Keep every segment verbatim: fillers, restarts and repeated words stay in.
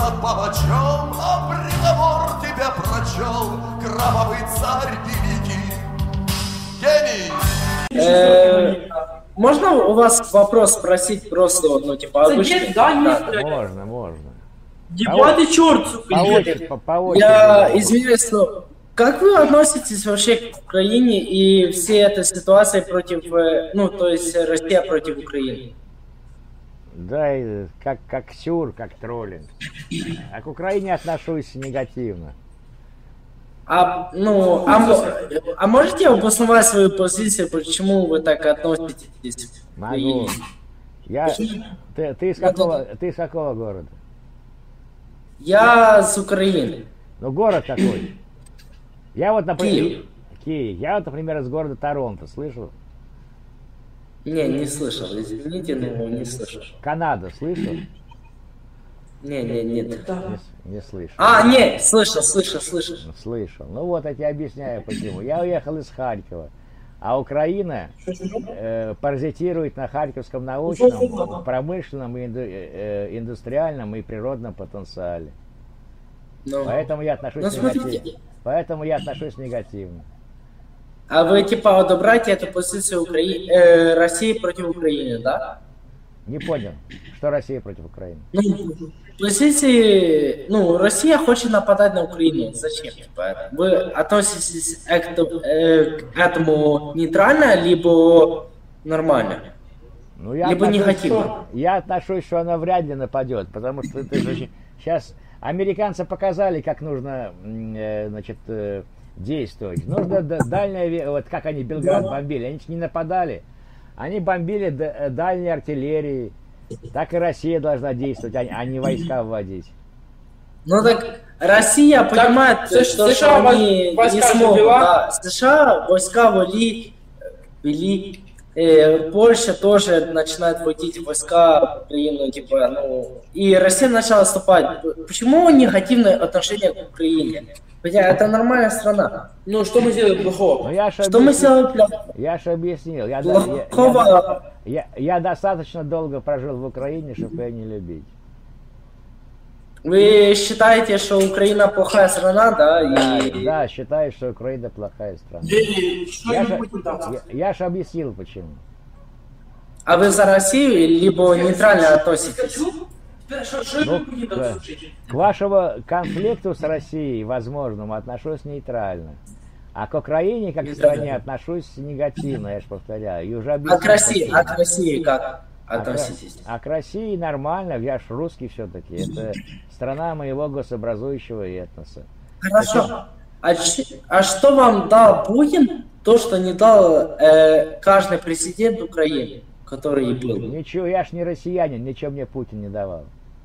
над палачом, а приговор тебя прочел кровавый царь великий. Гений! Э, Можно у вас вопрос спросить просто, ну, типа, обычный? Можно, можно. Ебаный черт, сука! По очереди, по, по очереди. Я извиняюсь, но как вы относитесь вообще к Украине и всей этой ситуации против, э, ну, то есть Россия против Украины? Да, и как, как сюр, как троллинг. А к Украине отношусь негативно. А, ну, а, мо- а можете обосновать свою позицию, почему вы так относитесь к Могу. Украине? Я, ты, ты, из какого, ты из какого города? Я с Украины. Ну, город какой? Я вот, например... Киев. Киев. Я вот, например, из города Торонто, слышал? Не, не слышал, извините, но не слышал. Канада, слышал? Не, не, нет. Не, не слышал. А, не, слышал, слышал, слышал. Слышал. Ну вот, я тебе объясняю почему. Я уехал из Харькова, а Украина э, паразитирует на харьковском научном, промышленном, инду, э, индустриальном и природном потенциале. Ну, Поэтому я отношусь ну, негативно. смотрите. Поэтому я отношусь негативно. А вы типа одобряете эту позицию Украи... э, России против Украины, да? Не понял, что Россия против Украины. Ну, позиции, ну, Россия хочет нападать на Украину. Зачем? Типа, вы относитесь к этому, э, к этому нейтрально, либо нормально? Ну, я Либо отношусь, негативно. Я отношусь, что она вряд ли нападет, потому что ты же сейчас американцы показали, как нужно, э, значит, э, действовать. Нужно д- дальняя, вот как они Белград бомбили, они же не нападали, они бомбили д- дальней артиллерией. Так и Россия должна действовать, а, а не войска вводить. Ну так Россия понимает, С- что, США что они войска не же смогут. вела. Да. США войска ввели, вели. Э, Польша тоже начинает вводить войска в Украину, типа, ну, и Россия начала отступать. Почему негативное отношение к Украине? Хотя это нормальная страна. Ну, что мы сделали Ну, плохого? я ж Что мы объяснил, сделали плохо? я ж объяснил. Я, да- я- я, Плохого? я- я достаточно долго прожил в Украине, чтобы ее не любить. Вы считаете, что Украина плохая страна, да? Да, И... да, считаю, что Украина плохая страна. И что Я мы же, будем там? я, я ж объяснил почему. А вы за Россию, либо нейтрально относитесь? Что что Ну, мы будем да. там слушать? К вашему конфликту с Россией, возможному, отношусь нейтрально. А к Украине, как к стране, отношусь негативно, я же повторяю. И уже А к объяснил, России, почему. а к России как А к- относитесь? А к России нормально, я ж русский все-таки. Это страна моего гособразующего этноса. Хорошо. А, ч- а что вам дал Путин, то, что не дал э, каждый президент Украины, который был? Ничего, я ж не россиянин, ничего мне Путин не давал.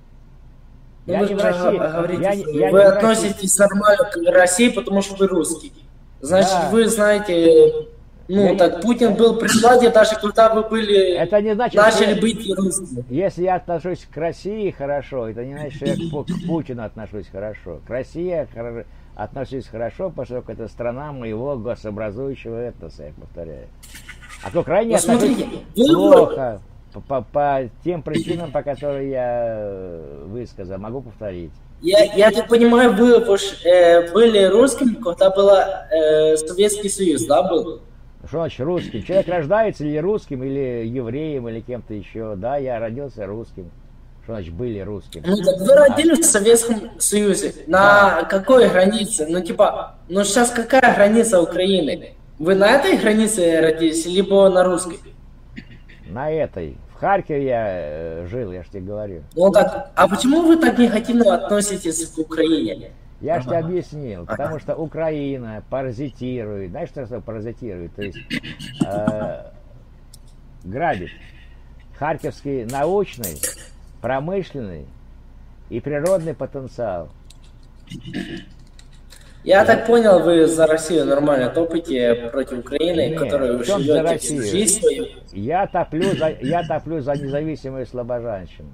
Ну, Я вы не в же России. говорите, Я, что я вы не в России. относитесь нормально к России, потому что вы русский. Значит, Да. вы знаете, ну, Я не- так Путин был при владе, даже когда вы были, Это не значит, начали что- быть русскими. Если я отношусь к России хорошо, это не значит, что я к, Пу- к Путину отношусь хорошо. К России я хоро- отношусь хорошо, поскольку это страна моего госообразующего этноса, я повторяю. А к Украине Ну, отношусь смотрите, вы- плохо, по, по- по тем причинам, по которым я э, высказал. Могу повторить. Я, я так понимаю, вы уж, э, были русским, когда был э, Советский Союз, да, был? Что значит русским? Человек рождается или русским, или евреем, или кем-то еще. Да, я родился русским. Что значит были русским? Ну, так вы родились в Советском Союзе. На какой границе? Ну, типа, ну сейчас какая граница Украины? Вы на этой границе родились, либо на русской? На этой. В Харькове я э, жил, я же тебе говорю. Ну так, а почему вы так негативно относитесь к Украине? Я же тебе объяснил, потому что Украина паразитирует. Знаешь, что такое паразитирует? То есть э, грабит харьковский научный, промышленный и природный потенциал. Я так понял, вы за Россию нормально топите против Украины, Нет, которую вы в чем за живете Россию? всю жизнь свою. Я топлю за, я топлю за независимую слобожанщину.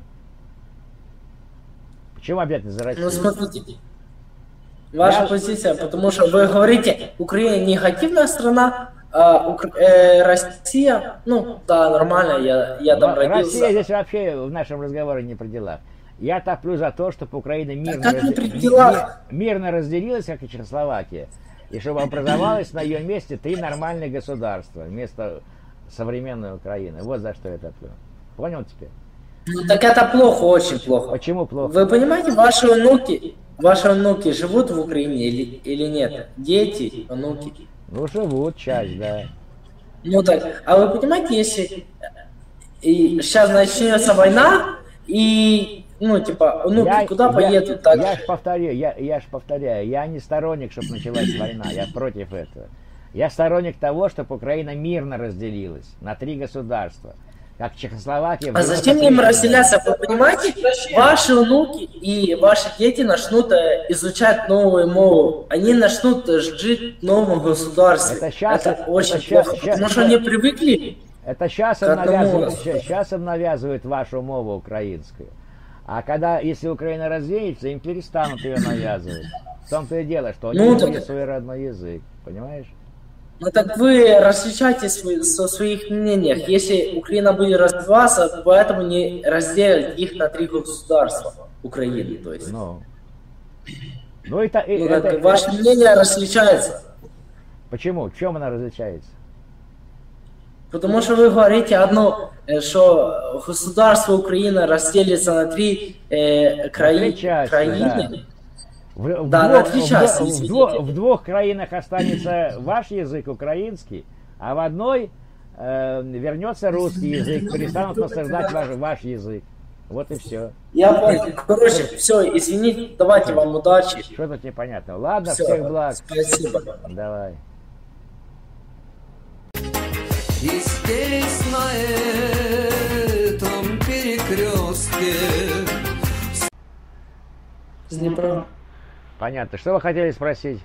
Почему обязательно за Россию? Ну, смотрите, ваша Я- позиция, потому что вы говорите, Украина негативная страна, а Укра- э, Россия, ну, да, нормально, я, я там Ро- родился. Россия здесь вообще в нашем разговоре не при делах. Я топлю за то, чтобы Украина мирно, как разде- не при делах? ми- мирно разделилась, как и Чехословакия, и чтобы образовалось на ее месте три нормальных государства вместо современной Украины. Вот за что я топлю. Понял теперь? Ну, так это плохо, очень плохо. Почему плохо? Вы понимаете, ваши внуки, ваши внуки живут в Украине или, или нет? Дети, внуки. Ну, живут часть, да. Ну так, а вы понимаете, если и сейчас начнется война, и, ну, типа, внуки Я- куда я- поедут? Так Я же? ж повторю, я, я ж повторяю, я не сторонник, чтобы началась война, я против этого. Я сторонник того, чтобы Украина мирно разделилась на три государства, как Чехословакия. в А зачем им девяносто третьем разделяться? Вы понимаете, ваши внуки и ваши дети начнут э, изучать новую мову. Они начнут э, жить в новом государстве. Это щас- Это очень это щас- плохо, щас- потому что они привыкли. Это сейчас К им, одному навязывают, раз. сейчас им навязывают вашу мову украинскую. А когда, если Украина разделится, им перестанут ее навязывать. В том-то и дело, что они Ну, ну, так- свой родной язык. Понимаешь? Ну так вы различайтесь в со своих мнениях. Если Украина будет развиваться, поэтому не разделят их на три государства Украины, то есть. Ну. Ну, это, и- Ну, это- так, ваше мнение различается. Почему? В чем она различается? Потому что вы говорите одно, э, что государство Украина разделится на три э, краи- три части, краины. В, в Да, двух, на три в части, двух- в извините. двух- в двух краинах останется ваш язык украинский, а в одной э, вернется русский язык, перестанут насаждать ваш, ваш язык. Вот и все. Я понял. Короче, все, извините, давайте вам удачи. Что тут непонятно? Ладно, Всё, всех благ. спасибо. Давай. И здесь, на этом перекрестке, С Днепра. Понятно. Что вы хотели спросить?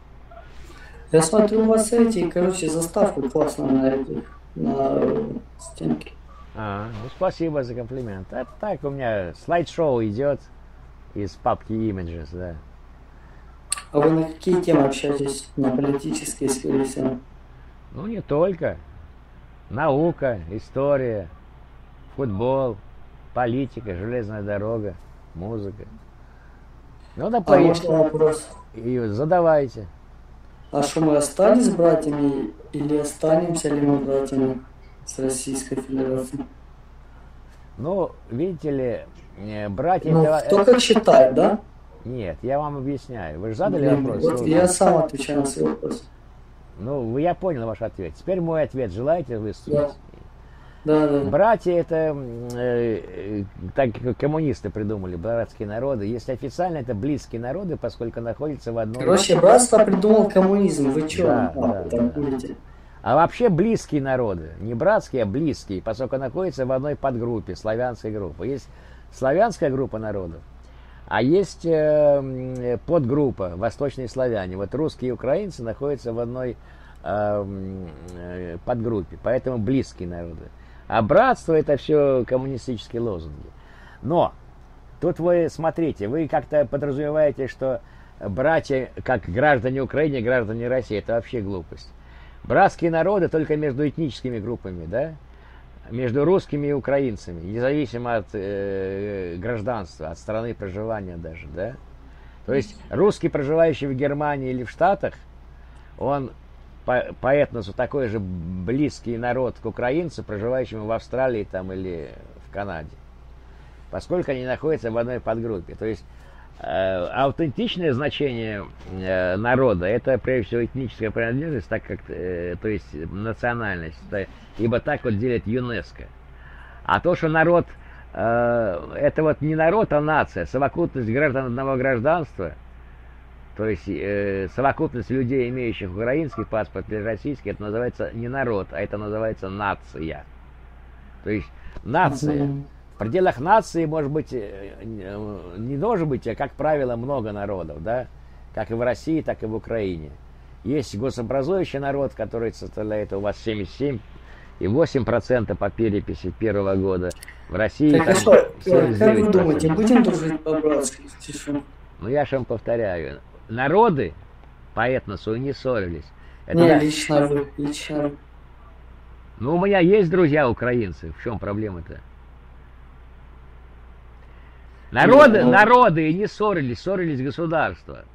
Я смотрю, у вас эти, короче, заставку классно на этих, на стенке. А, ну, спасибо за комплимент. Это так, у меня слайд-шоу идет из папки Images, да. А вы на какие темы общаетесь? На политические, скорее всего. Ну, не только. Наука, история, футбол, политика, железная дорога, музыка. Ну, да, А по- может вопрос? и задавайте. А что мы остались братьями или останемся ли мы братьями с Российской Федерацией? Ну, видите ли, э, братья... Ну, это- кто как считает, да? Нет, я вам объясняю. Вы же задали Блин, вопрос. вот Ну, я сам отвечаю на свой вопрос. Ну, вы- я понял ваш ответ. Теперь мой ответ. Желаете выступить? Да. Да, да. Братья это, м, э, э, так как коммунисты придумали, братские народы. Если официально, это близкие народы, поскольку находятся в одной... Короче, братство придумал коммунизм. Вы чё? Да, а, да, там да. будете? А вообще близкие народы, не братские, а близкие, поскольку находятся в одной подгруппе, славянской группы. Есть славянская группа народов, а есть э, м, подгруппа, восточные славяне. Вот русские и украинцы находятся в одной э, м, э, подгруппе, поэтому близкие народы. А братство это все коммунистические лозунги. Но тут вы смотрите, вы как-то подразумеваете, что братья, как граждане Украины, граждане России, это вообще глупость. Братские народы только между этническими группами, да? Между русскими и украинцами, независимо от э, гражданства, от страны проживания даже, да? То есть русский, проживающий в Германии или в Штатах, он по, по этносу такой же близкий народ к украинцу, проживающему в Австралии там, или в Канаде, поскольку они находятся в одной подгруппе. То есть э, аутентичное значение э, народа это прежде всего этническая принадлежность, так как, э, то есть национальность, то, ибо так вот делит ЮНЕСКО. А то, что народ э, это вот не народ, а нация, совокупность граждан одного гражданства, то есть э, совокупность людей, имеющих украинский паспорт или российский, это называется не народ, а это называется нация. То есть нация. В пределах нации может быть, э, не должен быть, а как правило, много народов, да? Как и в России, так и в Украине. Есть гособразующий народ, который составляет у вас семьдесят семь и восемь процентов по переписи первого года. В России Так, там а что, семьдесят как девять вы думаете, процентов. будем дружить по-братски? Тише. Ну я же вам повторяю, народы по этносу не ссорились. Это Не, да- лично вы, лично вы. Ну, у меня есть друзья украинцы. В чем проблема-то? Народы, Ну, народы и не ссорились, ссорились государства.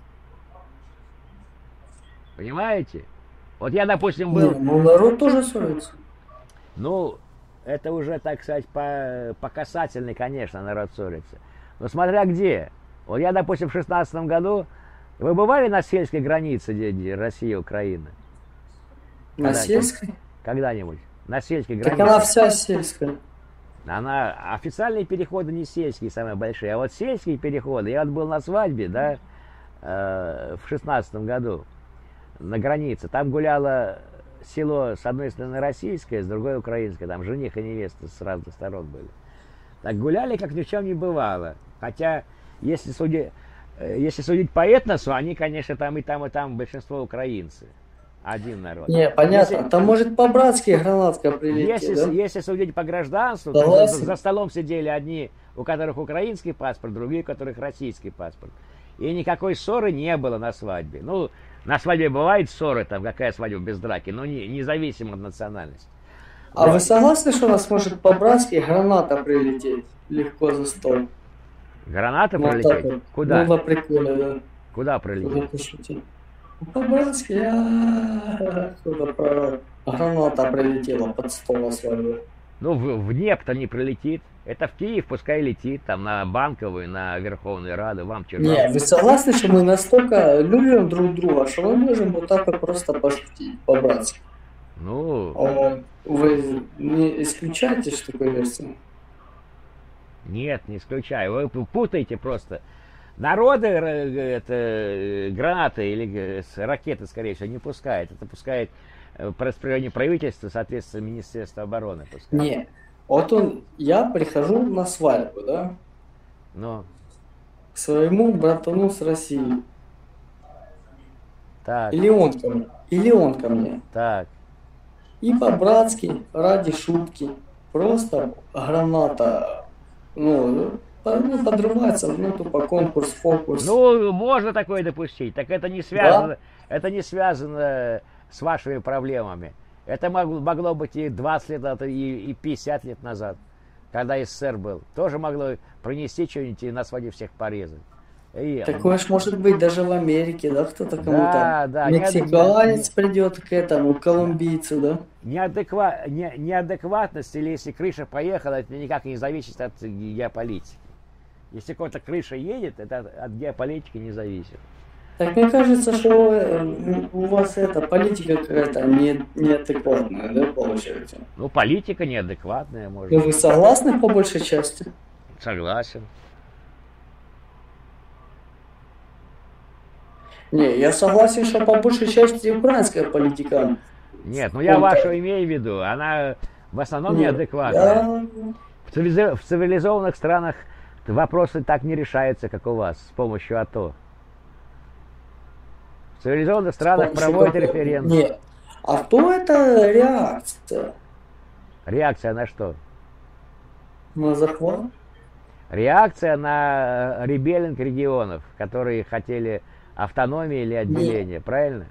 Понимаете? Вот я, допустим, не, был... ну народ тоже ссорится. Ну, это уже, так сказать, по, по касательной, конечно, народ ссорится. Но смотря где. Вот я, допустим, в шестнадцатом году... Вы бывали на сельской границе где- где России и Украины? На Когда- сельской? Когда-нибудь? На сельской Так границе? она вся сельская. Она, официальные переходы не сельские самые большие, а вот сельские переходы. Я вот был на свадьбе, да, э, в шестнадцатом году на границе. Там гуляло село, с одной стороны российское, с другой украинское. Там жених и невеста с разных сторон были. Так гуляли, как ни в чем не бывало. Хотя, если судить, если судить по этносу, они, конечно, там и там, и там большинство украинцы. Один народ. Не, понятно. Если- Там может по-братски гранатка прилететь, Если, да? если судить по гражданству, то за, Согласен. за столом сидели одни, у которых украинский паспорт, другие, у которых российский паспорт. И никакой ссоры не было на свадьбе. Ну, на свадьбе бывает ссоры, там, какая свадьба без драки, но не, независимо от национальности. А вы согласны, что у нас может по-братски граната прилететь легко за стол? Граната Вот так пролететь? вот. Куда? Ну, на приколе, да. Куда пролететь? Куда пошутил? Ну, по-братски, а куда про- граната прилетела под стол на свадьбе. Ну, в, в Днепр-то не прилетит. Это в Киев пускай летит, там, на Банковую, на Верховную Раду, вам что? Не, вы согласны, что мы настолько любим друг друга, что мы можем вот так вот просто пошутить по-братски? Ну, А вы не исключаете, что такое версия? нет, не исключаю. Вы путаете просто. Народы р- это, э, гранаты или э, с- ракеты, скорее всего, не пускает. Это пускает э, по распоряжению правительства, соответственно, Министерство обороны пускает. Не. Вот он, я прихожу на свадьбу, да, Ну, к своему братану с России. так, Или он ко мне. Или он ко мне. так. И по-братски, ради шутки, просто граната, ну, по- ну, подрывается, ну, тупо конкурс, фокус. Ну, можно такое допустить. Так это не связано, это не связано с вашими проблемами. Это могло, могло быть и двадцать лет назад, и, и пятьдесят лет назад, когда СССР был. Тоже могло принести что-нибудь и на свадьбе всех порезать. И- Такое ж может быть даже в Америке, да, кто-то Да, кому-то. да, не- Мексиканец придет к этому, колумбийцу, да? Неадеква... не- Неадекватность, или если крыша поехала, это никак не зависит от геополитики. Если какая-то крыша едет, это от, от геополитики не зависит. Так мне кажется, что э, у вас эта политика какая-то не, неадекватная, да, получается? Ну, политика неадекватная, может Ну, быть. вы согласны по большей части? Согласен. Не, я согласен, что по большей части украинская политика. Нет, ну я Он вашу так. имею в виду. Она в основном Нет, неадекватная. я- В, цивилизо- в цивилизованных странах вопросы так не решаются, как у вас, с помощью АТО. В цивилизованных странах Помощью проводят какой- референдум. Нет. А то это реакция Реакция на что? на захват? Реакция на э, ребеллинг регионов, которые хотели автономии или отделения, правильно?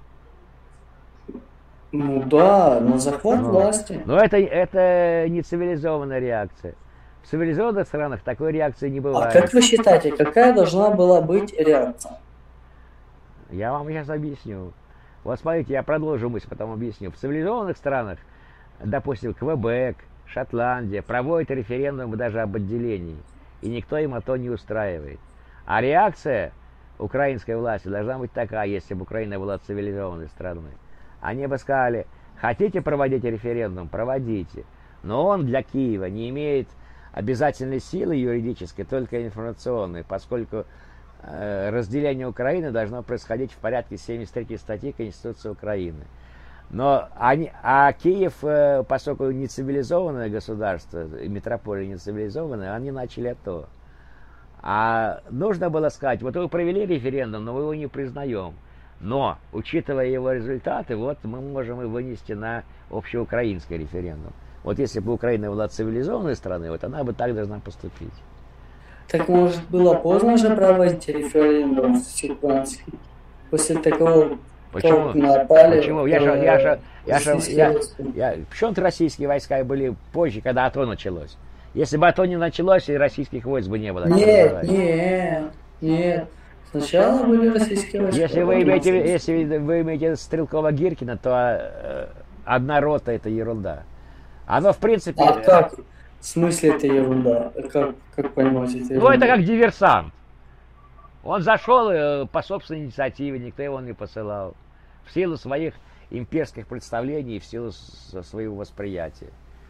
Ну да, на захват Ну, власти. Но это, это не цивилизованная реакция. В цивилизованных странах такой реакции не А бывает. как вы считаете, какая должна была быть реакция? Я вам сейчас объясню. Вот смотрите, я продолжу мысль, потом объясню. В цивилизованных странах, допустим, Квебек, Шотландия, проводят референдум даже об отделении. И никто им это не устраивает. А реакция украинской власти должна быть такая, если бы Украина была цивилизованной страной. Они бы сказали, хотите проводить референдум, проводите. Но он для Киева не имеет обязательной силы юридической, только информационной, поскольку э, разделение Украины должно происходить в порядке семьдесят третьей статьи Конституции Украины. Но они, а Киев, э, поскольку не цивилизованное государство, метрополия не цивилизованная, они начали это. А нужно было сказать, вот вы провели референдум, но мы его не признаем. Но, учитывая его результаты, вот мы можем и вынести на общеукраинский референдум. Вот если бы Украина была цивилизованной страной, вот она бы так должна поступить. Так может было поздно же проводить референдум всеукраинский? После такого, Почему? как напали... Почему? Я же, я же, я же, российские я, войска. я, почему российские войска были позже, когда АТО началось? Если бы это не началось, и российских войск бы не было. Нет, нет, нет. Сначала были российские войска. Если вы имеете, если вы имеете Стрелкова-Гиркина, то э, одна рота это ерунда. Оно в принципе... А как? В смысле это ерунда? Как, как понимать это ерунда? Ну это как диверсант. Он зашел э, по собственной инициативе, никто его не посылал. В силу своих имперских представлений и в силу с, своего восприятия.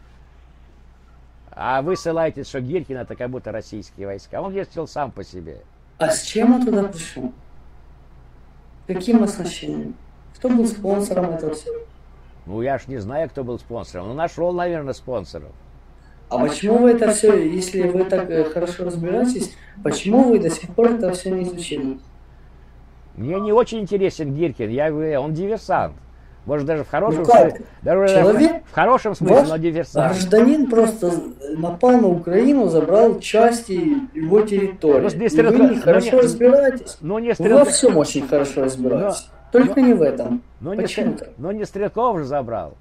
А вы ссылаетесь, что Гиркин это как будто российские войска. Он действовал сам по себе. А с чем он туда пришел? Каким оснащением? Кто был спонсором этого всего? Ну я ж не знаю, кто был спонсором. Ну нашел, наверное, спонсоров. А почему вы это все, если вы так э, хорошо разбираетесь, почему вы до сих пор это все не изучили? Мне не очень интересен Гиркин. Я говорю, он диверсант. Может даже в хорошем Ну как? смысле. Даже Человек, в хорошем смысле, ваш но диверсант. гражданин просто напал на Украину, забрал части его территории. Ну, не И стрелка- вы не ну, хорошо не- разбираетесь. Ну не Вы во стрелка. всем очень хорошо разбираетесь. Но- Только не в этом. Ну не, Почему Стрел- так? ну, не Стрелков же забрал.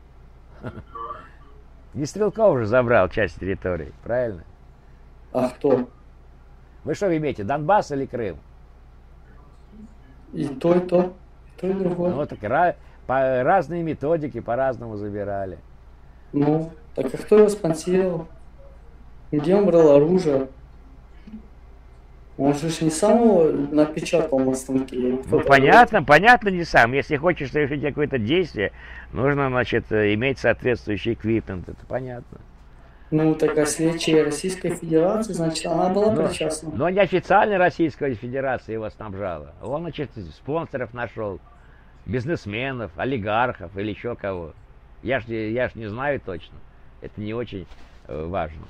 Не Стрелков же забрал часть территории, правильно? А кто? Вы что имеете, Донбасс или Крым? И то, и то. И то, и другое. Ну так ра- по разные методики по-разному забирали. Ну, так а кто его спонсировал? Где он брал оружие? Он же ж не сам его напечатал на станке. Ну понятно, понятно не сам. Если хочешь совершить какое-то действие, нужно, значит, иметь соответствующий эквипмент. Это понятно. Ну, так а следчие Российской Федерации, значит, она была Но, причастна. но неофициально Российская Федерация его снабжала. Он, значит, спонсоров нашел, бизнесменов, олигархов или еще кого. Я ж, не- я ж не знаю точно. Это не очень э, важно.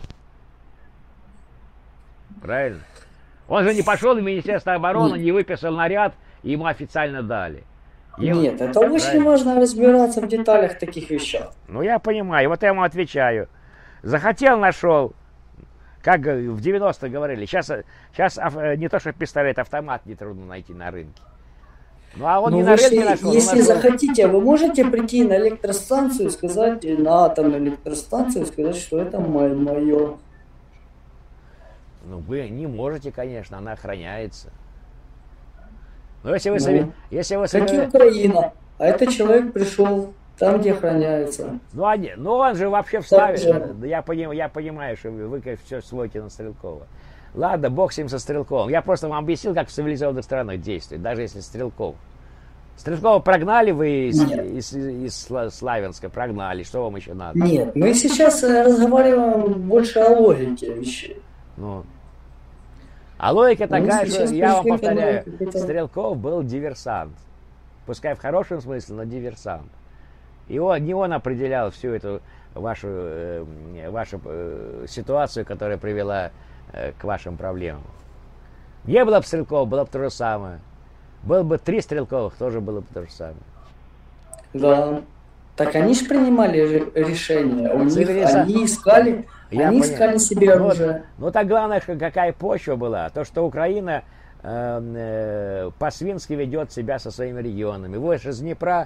Правильно? Он же не пошел в Министерство обороны, не выписал наряд, и ему официально дали. Ему- Нет, это очень Правильно. важно разбираться в деталях таких вещах. Ну, я понимаю, вот я ему отвечаю. Захотел, нашел. Как э, в девяностых говорили, сейчас, сейчас не то, что пистолет, автомат нетрудно найти на рынке. Ну, а он Но не вы на же, рынке нашел, он если нашел- захотите, вы можете прийти на электростанцию и сказать, на атомную электростанцию, и сказать, что это мое. Ну, вы не можете, конечно, она охраняется. Но если вы, Ну, сове- если вы Как и сове- Украина. А этот человек пришел там, где охраняется. Ну, они- ну, он же вообще в Так славе. же. Да Я, поним- я понимаю, что вы, вы все сводите на Стрелкова. Ладно, бог с ним со Стрелковым. Я просто вам объяснил, как в цивилизованных странах действует, даже если Стрелков. Стрелкова прогнали вы из, Нет. из, из Сла- Славянска, прогнали. Что вам еще надо? Нет, мы сейчас э, разговариваем больше о логике вещей. Ну. А логика Мы такая, что сейчас я вам пришли к повторяю, одной какой-то- Стрелков был диверсант. Пускай в хорошем смысле, но диверсант. И он, не он определял всю эту вашу, э, вашу э, ситуацию, которая привела э, к вашим проблемам. Не было бы Стрелкова, было бы то же самое. Было бы три Стрелковых, тоже было бы то же самое. Да. Так они же принимали ре- решения. У них, Цивилиза- они искали, Я они понял. искали себе Ну, оружие. Ну так главное, что какая почва была. То, что Украина э, э, по-свински ведет себя со своими регионами. Вы же из Днепра.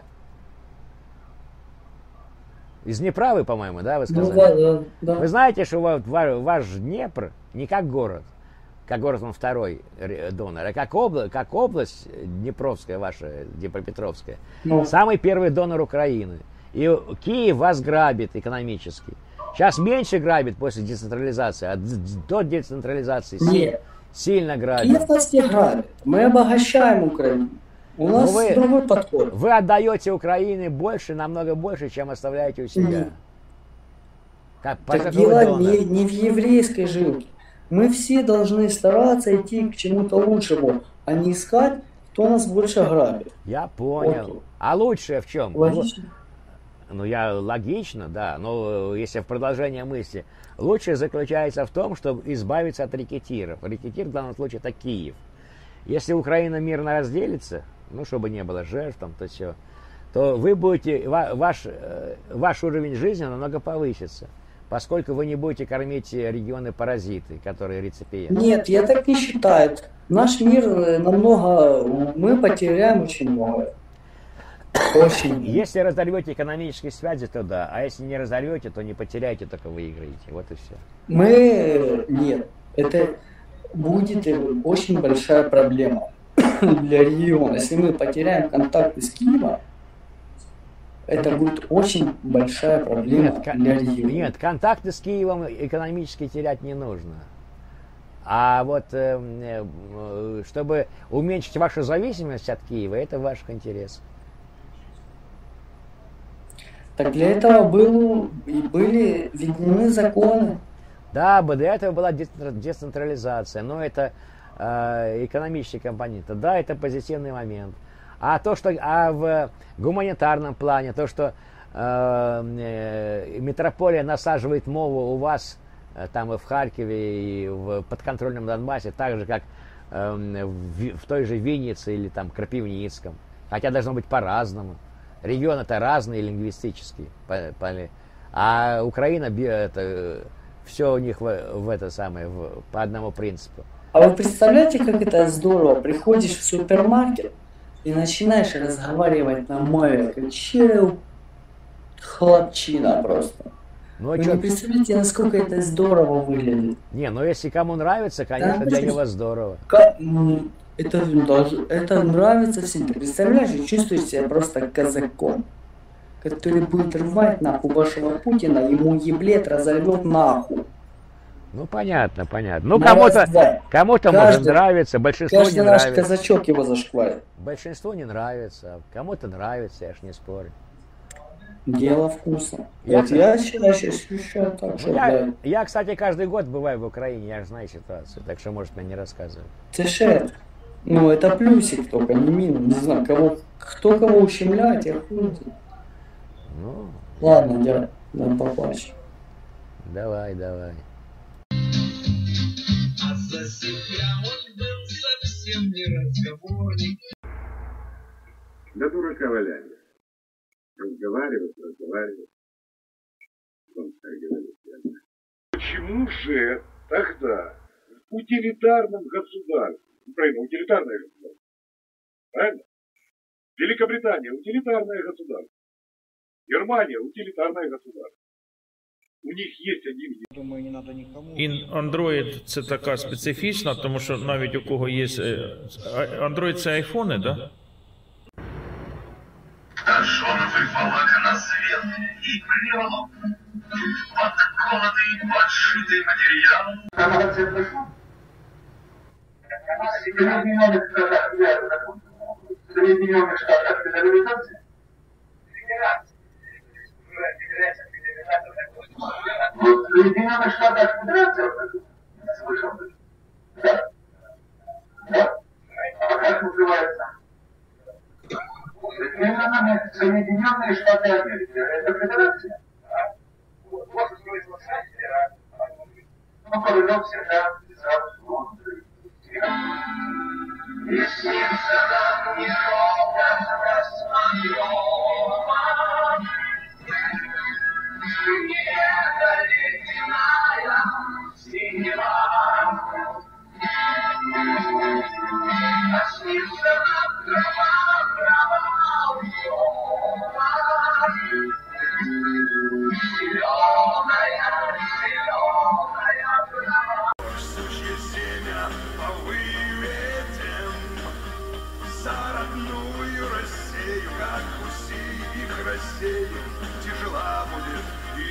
Из Днепра вы, по-моему, да, вы Ну сказали? да, да, да. Вы знаете, что вот ва- ваш Днепр не как город, как город он второй ре- донор, а как, обла- как область Днепровская ваша, Днепропетровская, Ну. самый первый донор Украины. И Киев вас грабит экономически. Сейчас меньше грабит после децентрализации, а д- до децентрализации си- Нет. сильно грабит. Киев нас не грабит. Мы обогащаем Украину. У нас вы- другой подход. Вы отдаете Украине больше, намного больше, чем оставляете у себя. Мгм. Как, Так поскольку вы дело донор. не, не в еврейской жилке. Мы все должны стараться идти к чему-то лучшему, а не искать, кто нас больше грабит. Я понял. Окей. А лучшее в чем? Логично? Ну, я логично, да, но э, если в продолжение мысли, лучшее заключается в том, чтобы избавиться от рекетиров. Рекетир в данном случае это Киев. Если Украина мирно разделится, ну, чтобы не было жертв, там, то все, то вы будете, ва- ваш, э, ваш уровень жизни намного повысится, поскольку вы не будете кормить регионы-паразиты, которые реципиенты. Нет, я так не считаю. Наш мир э, намного... Мы потеряем очень много. Очень. Если разорвете экономические связи, то да. А если не разорвете, то не потеряете, только выиграете. Вот и все. Мы... Нет. Это будет очень большая проблема для региона. Если мы потеряем контакты с Киевом, это будет очень большая проблема Нет, для региона. нет, контакты с Киевом экономически терять не нужно. А вот э, э, чтобы уменьшить вашу зависимость от Киева, это в ваших интересах. Так для этого был, и были введены законы. Да, бы для этого была децентрализация, но это э, экономический компонент. Да, это позитивный момент. А то, что а в гуманитарном плане, то, что э, э, метрополия насаживает мову у вас, э, там и в Харькове, и в подконтрольном Донбассе, так же, как э, в, в той же Виннице или там Крапивницком. Хотя должно быть по-разному. Регионы-то разные лингвистически. А Украина, это, все у них в, в это самое, в, по одному принципу. А вы представляете, как это здорово? Приходишь в супермаркет и начинаешь разговаривать на мове, как чел, хлопчина просто. Ну, Вы чё... не представляете, насколько это здорово выглядит. Не, ну если кому нравится, конечно, да, для него здорово. Как... Это, даже, это нравится всем. Ты представляешь, и чувствуешь себя просто казаком, который будет рвать нахуй вашего Путина, ему еблет разорвет нахуй. Ну понятно, понятно. Ну кому-то кому-то может нравиться, большинству каждый не нравится. Каждый наш казачок его зашкварит. Большинству не нравится, кому-то нравится, я ж не спорю. Дело вкуса. Я, вот я считаю, ощущаю так, ну, что... Я, я, кстати, каждый год бываю в Украине, я же знаю ситуацию, так что, может, мне не рассказывать. Тише. Ну, это плюсик только, не минус. Не знаю, кого, кто кого ущемляет, я хуй. Ну... Ладно, я, я поплачу. Давай, давай. А за себя он был совсем не разговорник. Да дурака валяли. Разговаривать, разговаривать. Он так говорит. Почему же тогда в утилитарном государстве, Украина утилитарное государство, правильно? Великобритания утилитарное государство, Германия утилитарное государство. У них є один. Думаю, не треба нікому. І Android це така специфічна, тому що навіть у кого є Android це айфони, да? Кашоновый волокна свет и плел, подкованный, подшитый материал. Соединенных Штатах Соединенных Штатах Федерации? В Соединенных Штатах Федерации? Слышал? Да? Да? А как называется? Соединенные Штаты Америки. Это федерация? Вот смысл федерации. Ну, Королев всегда писал Лондон. И снится нам неровно рассмотрёма. Небо ледяная синева. А снится нам трава, трава уема. Зелёная, зелёная трава. Сучье семя выведем за родную Россию, как уси их рассеем, тяжела будет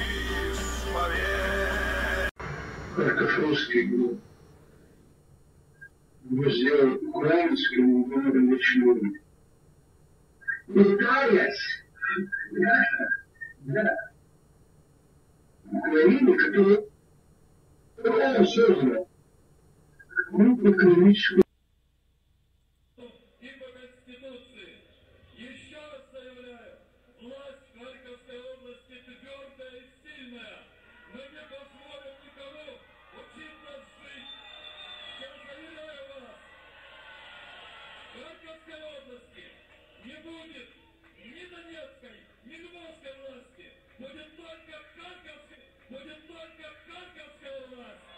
исповедь. Картошовский год. Мы сделали украинскому городу ночным. Пытаясь, да, да, Украине, которая была создана крупно-экономическую. И по Конституции еще раз заявляю, власть Харьковской области твердая и сильная. Мы не позволим никому учить нас жить. Я заверяю вас, в Харьковской области не будет ни Донецкой, ни Львовской власти. Будет только Харьковская, будет только Харьковская власть.